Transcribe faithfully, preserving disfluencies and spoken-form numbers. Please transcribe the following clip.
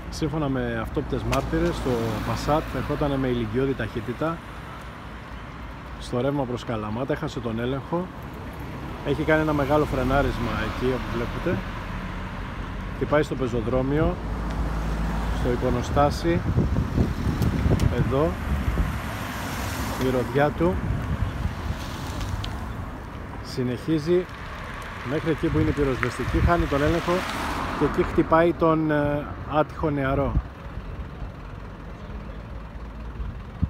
Σύμφωνα με αυτόπτες μάρτυρες, το Passat ερχόταν με ηλικιώδη ταχύτητα στο ρεύμα προς Καλαμάτα, έχασε τον έλεγχο, έχει κάνει ένα μεγάλο φρενάρισμα εκεί όπου βλέπετε, χτυπάει στο πεζοδρόμιο, στο εικονοστάσι, εδώ, η ροδιά του συνεχίζει μέχρι εκεί που είναι η πυροσβεστική, χάνει τον έλεγχο και εκεί χτυπάει τον άτυχο νεαρό.